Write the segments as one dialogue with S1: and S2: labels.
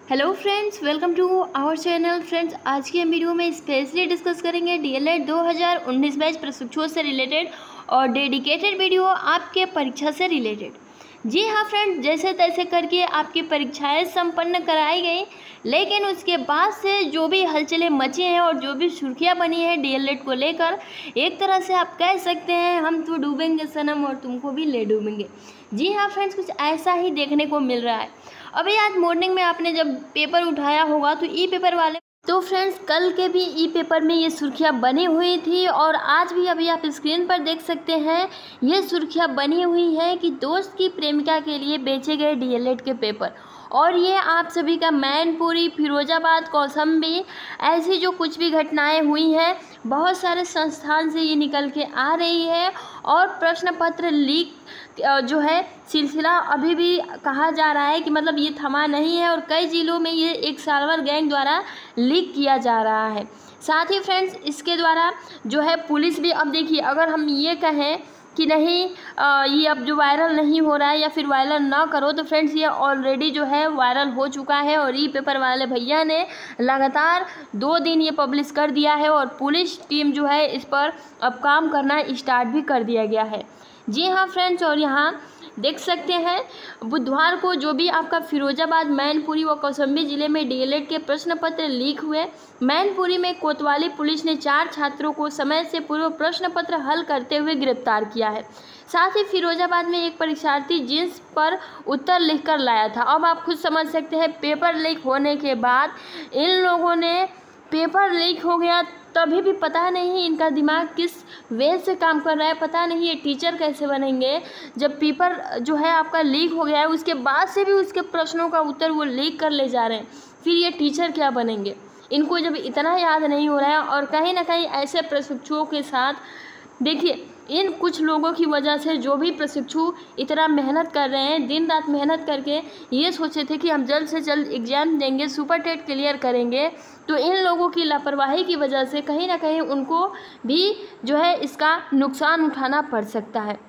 S1: Hello friends, welcome to our channel. Friends, आज की हम वीडियो में स्पेशली डिस्कस करेंगे डीएलएड 2019 बैच प्रशिक्षुओं से रिलेटेड और डेडिकेटेड वीडियो आपके परीक्षा से रिलेटेड। जी हाँ फ्रेंड्स, जैसे तैसे करके आपकी परीक्षाएं संपन्न कराई गई, लेकिन उसके बाद से जो भी हलचलें मची हैं और जो भी सुर्खियाँ बनी है डीएलएड को लेकर, एक तरह से आप कह सकते हैं हम तो डूबेंगे सनम और तुमको भी ले डूबेंगे। जी हाँ फ्रेंड्स, कुछ ऐसा ही देखने को मिल रहा है। अभी आज मॉर्निंग में आपने जब पेपर उठाया होगा तो ई पेपर वाले, तो फ्रेंड्स कल के भी ई पेपर में ये सुर्खियाँ बनी हुई थी और आज भी अभी आप स्क्रीन पर देख सकते हैं ये सुर्खियाँ बनी हुई है कि दोस्त की प्रेमिका के लिए बेचे गए डीएलएड के पेपर। और ये आप सभी का मैनपुरी, फिरोजाबाद, कौशाम्बी, ऐसी जो कुछ भी घटनाएं हुई हैं बहुत सारे संस्थान से ये निकल के आ रही है। और प्रश्न पत्र लीक जो है सिलसिला अभी भी कहा जा रहा है कि मतलब ये थमा नहीं है और कई जिलों में ये एक साल्वर गैंग द्वारा लीक किया जा रहा है। साथ ही फ्रेंड्स इसके द्वारा जो है पुलिस भी, अब देखिए अगर हम ये कहें कि नहीं ये अब जो वायरल नहीं हो रहा है या फिर वायरल ना करो, तो फ्रेंड्स ये ऑलरेडी जो है वायरल हो चुका है और ई पेपर वाले भैया ने लगातार 2 दिन ये पब्लिश कर दिया है और पुलिस टीम जो है इस पर अब काम करना स्टार्ट भी कर दिया गया है। जी हाँ फ्रेंड्स, और यहाँ देख सकते हैं बुधवार को जो भी आपका फिरोजाबाद, मैनपुरी व कौशाम्बी जिले में डीएलएड के प्रश्न पत्र लीक हुए। मैनपुरी में कोतवाली पुलिस ने 4 छात्रों को समय से पूर्व प्रश्न पत्र हल करते हुए गिरफ्तार किया है। साथ ही फिरोजाबाद में एक परीक्षार्थी जिस पर उत्तर लिखकर लाया था। अब आप खुद समझ सकते हैं, पेपर लीक होने के बाद इन लोगों ने, पेपर लीक हो गया तभी भी पता नहीं इनका दिमाग किस वे से काम कर रहा है, पता नहीं ये टीचर कैसे बनेंगे। जब पेपर जो है आपका लीक हो गया है उसके बाद से भी उसके प्रश्नों का उत्तर वो लीक कर ले जा रहे हैं, फिर ये टीचर क्या बनेंगे? इनको जब इतना याद नहीं हो रहा है और कहीं ना कहीं ऐसे प्रशिक्षुओं के साथ, देखिए इन कुछ लोगों की वजह से जो भी प्रशिक्षु इतना मेहनत कर रहे हैं, दिन रात मेहनत करके ये सोचे थे कि हम जल्द से जल्द एग्ज़ाम देंगे, सुपर टेट क्लियर करेंगे, तो इन लोगों की लापरवाही की वजह से कहीं ना कहीं उनको भी जो है इसका नुकसान उठाना पड़ सकता है।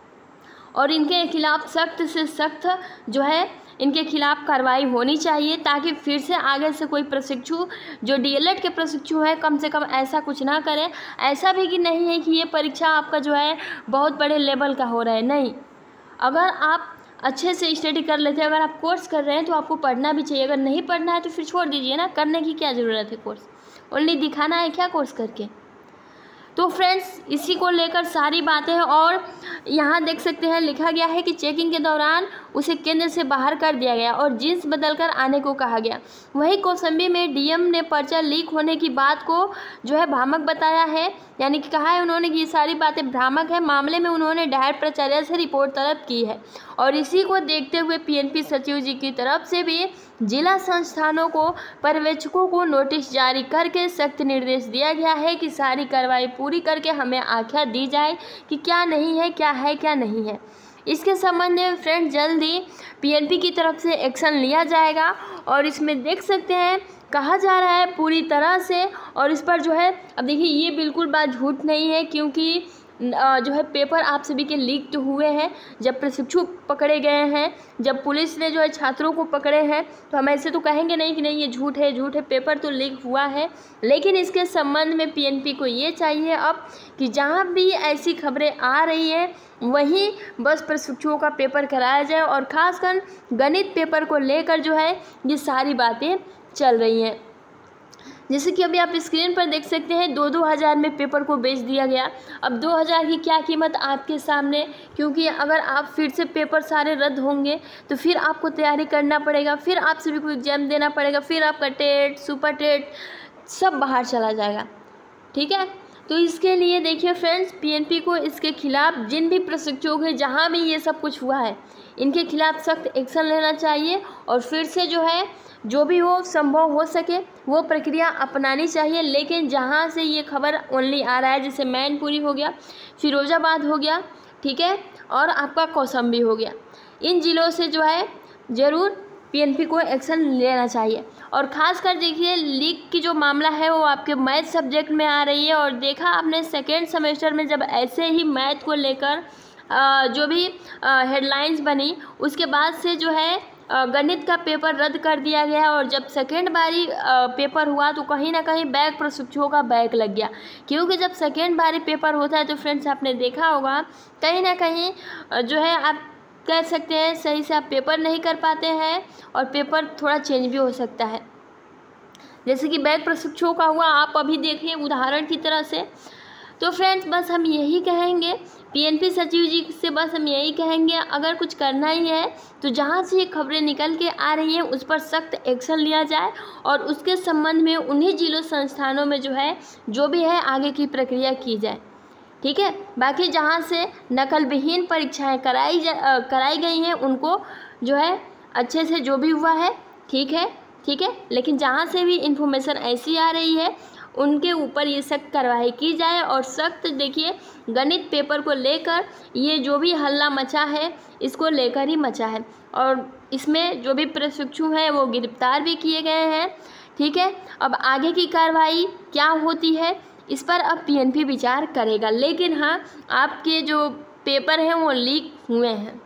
S1: और इनके खिलाफ़ सख्त से सख्त जो है इनके खिलाफ़ कार्रवाई होनी चाहिए, ताकि फिर से आगे से कोई प्रशिक्षु जो डीएलएड के प्रशिक्षु हैं कम से कम ऐसा कुछ ना करें। ऐसा भी कि नहीं है कि ये परीक्षा आपका जो है बहुत बड़े लेवल का हो रहा है, नहीं। अगर आप अच्छे से स्टडी कर लेते हैं, अगर आप कोर्स कर रहे हैं तो आपको पढ़ना भी चाहिए। अगर नहीं पढ़ना है तो फिर छोड़ दीजिए ना, करने की क्या ज़रूरत है कोर्स, ओनली दिखाना है क्या कोर्स करके। तो फ्रेंड्स इसी को लेकर सारी बातें हैं। और यहाँ देख सकते हैं लिखा गया है कि चेकिंग के दौरान उसे केंद्र से बाहर कर दिया गया और जींस बदलकर आने को कहा गया। वहीं कौशाम्बी में डीएम ने पर्चा लीक होने की बात को जो है भ्रामक बताया है, यानी कि कहा है उन्होंने कि ये सारी बातें भ्रामक है। मामले में उन्होंने डायरेक्ट प्राचार्य से रिपोर्ट तलब की है और इसी को देखते हुए पीएनपी सचिव जी की तरफ से भी जिला संस्थानों को, पर्यवेक्षकों को नोटिस जारी करके सख्त निर्देश दिया गया है कि सारी कार्रवाई पूरी करके हमें आख्या दी जाए कि क्या नहीं है, क्या है, क्या नहीं है। इसके संबंध में फ्रेंड जल्द ही पीएनपी की तरफ से एक्शन लिया जाएगा और इसमें देख सकते हैं कहा जा रहा है पूरी तरह से। और इस पर जो है अब देखिए ये बिल्कुल बात झूठ नहीं है, क्योंकि जो है पेपर आप सभी के लीक तो हुए हैं। जब प्रशिक्षु पकड़े गए हैं, जब पुलिस ने जो है छात्रों को पकड़े हैं, तो हम ऐसे तो कहेंगे नहीं कि नहीं ये झूठ है, झूठ है, पेपर तो लीक हुआ है। लेकिन इसके संबंध में पीएनपी को ये चाहिए अब कि जहाँ भी ऐसी खबरें आ रही हैं वहीं बस प्रशिक्षुओं का पेपर कराया जाए। और ख़ासकर गणित पेपर को लेकर जो है ये सारी बातें चल रही हैं। जैसे कि अभी आप स्क्रीन पर देख सकते हैं 2-2 हज़ार में पेपर को बेच दिया गया। अब 2 हज़ार की क्या कीमत आपके सामने, क्योंकि अगर आप फिर से पेपर सारे रद्द होंगे तो फिर आपको तैयारी करना पड़ेगा, फिर आप सभी को एग्ज़ाम देना पड़ेगा, फिर आपका टेट, सुपर टेट सब बाहर चला जाएगा। ठीक है, तो इसके लिए देखिए फ्रेंड्स पीएनपी को इसके खिलाफ़ जिन भी प्रशिक्षुओं के जहाँ भी ये सब कुछ हुआ है इनके खिलाफ़ सख्त एक्शन लेना चाहिए और फिर से जो है जो भी हो संभव हो सके वो प्रक्रिया अपनानी चाहिए। लेकिन जहाँ से ये खबर ओनली आ रहा है, जैसे मैनपुरी हो गया, फिरोजाबाद हो गया, ठीक है, और आपका कौशाम्बी हो गया, इन ज़िलों से जो है ज़रूर पीएनपी को एक्शन लेना चाहिए। और ख़ासकर देखिए लीक की जो मामला है वो आपके मैथ सब्जेक्ट में आ रही है। और देखा आपने सेकेंड सेमेस्टर में जब ऐसे ही मैथ को लेकर जो भी हेडलाइंस बनी, उसके बाद से जो है गणित का पेपर रद्द कर दिया गया और जब सेकेंड बारी पेपर हुआ तो कहीं ना कहीं बैक प्रशिक्षुओं का बैक लग गया, क्योंकि जब सेकेंड बारी पेपर होता है तो फ्रेंड्स आपने देखा होगा कहीं ना कहीं जो है आप कह सकते हैं सही से आप पेपर नहीं कर पाते हैं और पेपर थोड़ा चेंज भी हो सकता है, जैसे कि बैक प्रशिक्षुओं का हुआ, आप अभी देखिए उदाहरण की तरह से। तो फ्रेंड्स बस हम यही कहेंगे पीएनपी सचिव जी से, बस हम यही कहेंगे अगर कुछ करना ही है तो जहाँ से ये खबरें निकल के आ रही हैं उस पर सख्त एक्शन लिया जाए और उसके संबंध में उन्हीं जिलों संस्थानों में जो भी है आगे की प्रक्रिया की जाए, ठीक है। बाकी जहाँ से नकल विहीन परीक्षाएं कराई गई हैं उनको जो है अच्छे से जो भी हुआ है ठीक है, लेकिन जहाँ से भी इन्फॉर्मेशन ऐसी आ रही है उनके ऊपर ये सख्त कार्रवाई की जाए और सख्त देखिए गणित पेपर को लेकर ये जो भी हल्ला मचा है इसको लेकर ही मचा है और इसमें जो भी प्रशिक्षु हैं वो गिरफ्तार भी किए गए हैं, ठीक है। अब आगे की कार्रवाई क्या होती है इस पर अब पीएनपी विचार करेगा, लेकिन हाँ आपके जो पेपर हैं वो लीक हुए हैं,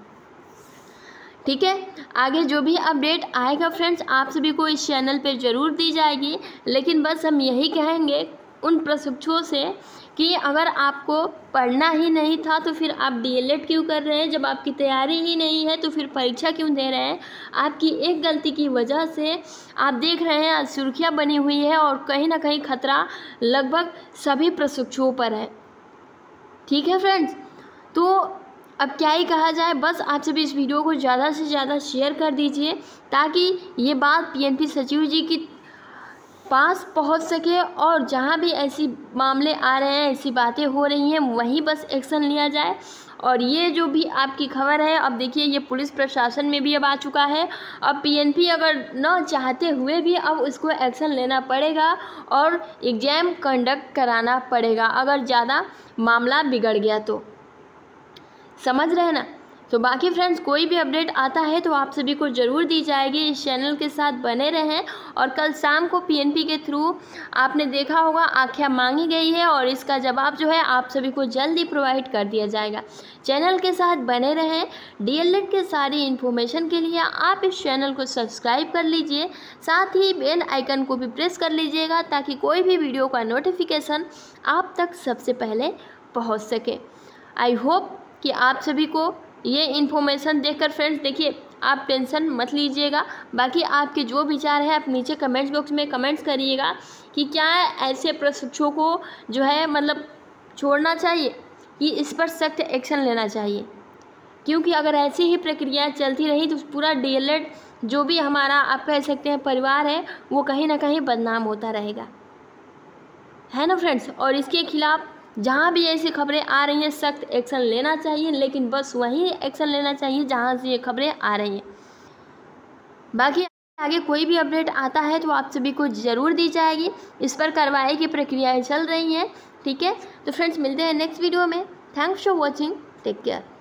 S1: ठीक है। आगे जो भी अपडेट आएगा फ्रेंड्स आप सभी को इस चैनल पे ज़रूर दी जाएगी, लेकिन बस हम यही कहेंगे उन प्रशिक्षुओं से कि अगर आपको पढ़ना ही नहीं था तो फिर आप डीएलएड क्यों कर रहे हैं, जब आपकी तैयारी ही नहीं है तो फिर परीक्षा क्यों दे रहे हैं। आपकी एक गलती की वजह से आप देख रहे हैं आज सुर्खियाँ बनी हुई है और कहीं ना कहीं खतरा लगभग सभी प्रशिक्षुओं पर है, ठीक है फ्रेंड्स। तो अब क्या ही कहा जाए, बस आप सभी इस वीडियो को ज़्यादा से ज़्यादा शेयर कर दीजिए ताकि ये बात पीएनपी सचिव जी की पास पहुंच सके और जहां भी ऐसी मामले आ रहे हैं, ऐसी बातें हो रही हैं, वहीं बस एक्शन लिया जाए। और ये जो भी आपकी खबर है अब देखिए ये पुलिस प्रशासन में भी अब आ चुका है, अब पीएनपी अगर न चाहते हुए भी अब उसको एक्शन लेना पड़ेगा और एग्ज़ाम कंडक्ट कराना पड़ेगा अगर ज़्यादा मामला बिगड़ गया तो, समझ रहे हैं ना। तो बाकी फ्रेंड्स कोई भी अपडेट आता है तो आप सभी को ज़रूर दी जाएगी, इस चैनल के साथ बने रहें। और कल शाम को पीएनपी के थ्रू आपने देखा होगा आख्या मांगी गई है और इसका जवाब जो है आप सभी को जल्दी प्रोवाइड कर दिया जाएगा। चैनल के साथ बने रहें। डीएलएड के सारी इन्फॉर्मेशन के लिए आप इस चैनल को सब्सक्राइब कर लीजिए, साथ ही बेल आइकन को भी प्रेस कर लीजिएगा ताकि कोई भी वीडियो का नोटिफिकेशन आप तक सबसे पहले पहुँच सके। आई होप कि आप सभी को ये इन्फॉर्मेशन देखकर फ्रेंड्स देखिए आप टेंशन मत लीजिएगा। बाकी आपके जो विचार है आप नीचे कमेंट्स बॉक्स में कमेंट्स करिएगा कि क्या ऐसे प्रशिक्षुओं को जो है मतलब छोड़ना चाहिए कि इस पर सख्त एक्शन लेना चाहिए, क्योंकि अगर ऐसी ही प्रक्रियाएं चलती रही तो पूरा डीएलएड जो भी हमारा आप कह सकते हैं परिवार है वो कहीं ना कहीं बदनाम होता रहेगा, है ना फ्रेंड्स। और इसके खिलाफ जहाँ भी ऐसी खबरें आ रही हैं सख्त एक्शन लेना चाहिए, लेकिन बस वहीं एक्शन लेना चाहिए जहाँ से ये खबरें आ रही हैं। बाकी आगे कोई भी अपडेट आता है तो आप सभी को ज़रूर दी जाएगी, इस पर कार्रवाई की प्रक्रियाएं चल रही हैं, ठीक है। तो फ्रेंड्स मिलते हैं नेक्स्ट वीडियो में। Thanks for watching, take care.